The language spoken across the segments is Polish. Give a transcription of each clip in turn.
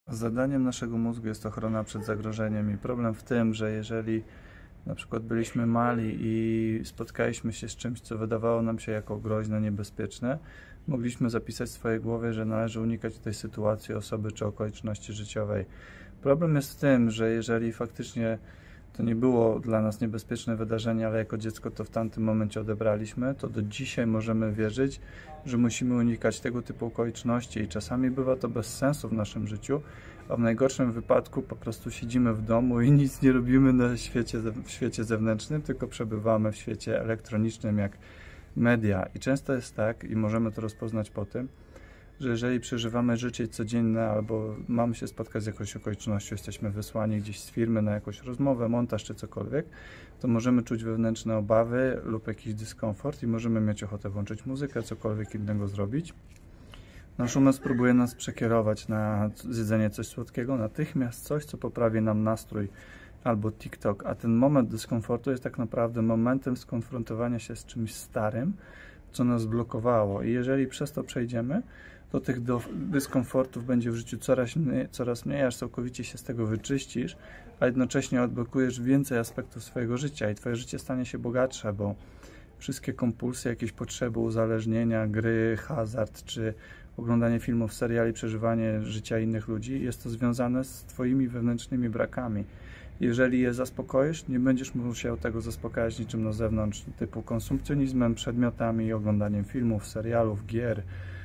Zadaniem naszego mózgu jest ochrona przed zagrożeniem i problem w tym, że jeżeli na przykład byliśmy mali i spotkaliśmy się z czymś, co wydawało nam się jako groźne, niebezpieczne, mogliśmy zapisać w swojej głowie, że należy unikać tej sytuacji, osoby czy okoliczności życiowej. Problem jest w tym, że jeżeli faktycznie to nie było dla nas niebezpieczne wydarzenie, ale jako dziecko to w tamtym momencie odebraliśmy, to do dzisiaj możemy wierzyć, że musimy unikać tego typu okoliczności i czasami bywa to bez sensu w naszym życiu, a w najgorszym wypadku po prostu siedzimy w domu i nic nie robimy w świecie zewnętrznym, tylko przebywamy w świecie elektronicznym jak media. I często jest tak, i możemy to rozpoznać po tym, że jeżeli przeżywamy życie codzienne albo mamy się spotkać z jakąś okolicznością, jesteśmy wysłani gdzieś z firmy na jakąś rozmowę, montaż czy cokolwiek, to możemy czuć wewnętrzne obawy lub jakiś dyskomfort i możemy mieć ochotę włączyć muzykę, cokolwiek innego zrobić. Nasz umysł próbuje nas przekierować na zjedzenie coś słodkiego, natychmiast coś, co poprawi nam nastrój, albo TikTok, a ten moment dyskomfortu jest tak naprawdę momentem skonfrontowania się z czymś starym, co nas blokowało i jeżeli przez to przejdziemy, to tych dyskomfortów będzie w życiu coraz mniej, aż całkowicie się z tego wyczyścisz, a jednocześnie odblokujesz więcej aspektów swojego życia i twoje życie stanie się bogatsze, bo wszystkie kompulsje, jakieś potrzeby, uzależnienia, gry, hazard czy oglądanie filmów, seriali, przeżywanie życia innych ludzi, jest to związane z twoimi wewnętrznymi brakami. Jeżeli je zaspokoisz, nie będziesz musiał tego zaspokajać niczym na zewnątrz, typu konsumpcjonizmem, przedmiotami, oglądaniem filmów, serialów, gier,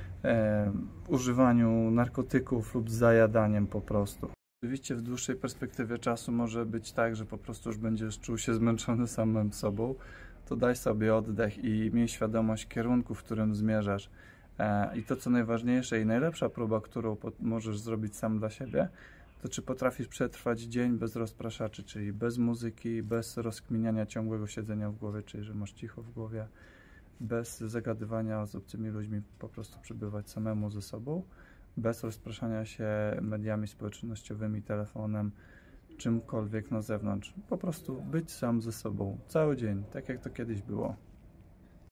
używaniu narkotyków lub zajadaniem po prostu. Oczywiście w dłuższej perspektywie czasu może być tak, że po prostu już będziesz czuł się zmęczony samym sobą, to daj sobie oddech i miej świadomość kierunku, w którym zmierzasz. I to, co najważniejsze i najlepsza próba, którą możesz zrobić sam dla siebie, to czy potrafisz przetrwać dzień bez rozpraszaczy, czyli bez muzyki, bez rozkminiania ciągłego siedzenia w głowie, czyli że masz cicho w głowie, bez zagadywania z obcymi ludźmi, po prostu przebywać samemu ze sobą, bez rozpraszania się mediami społecznościowymi, telefonem, czymkolwiek na zewnątrz. Po prostu być sam ze sobą cały dzień, tak jak to kiedyś było.